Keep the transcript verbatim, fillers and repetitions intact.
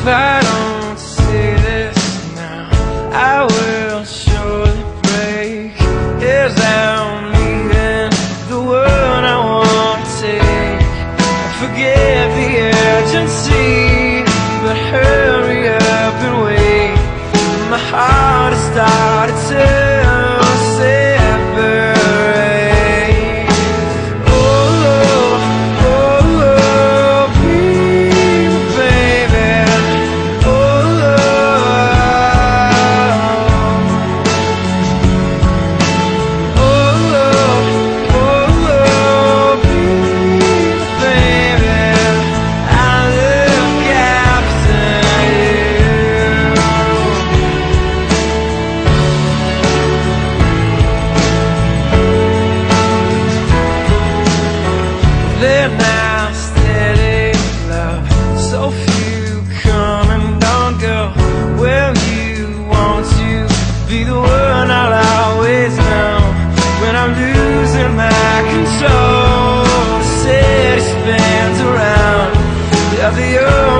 If I don't say this now, I will surely break. Is I'm leaving the world I want to take. I forget the urgency, but hurry up and wait. My heart has started to now steady love, so few come and don't go. Well, you want to be the one I'll always know. When I'm losing my control, the city spins around. You're the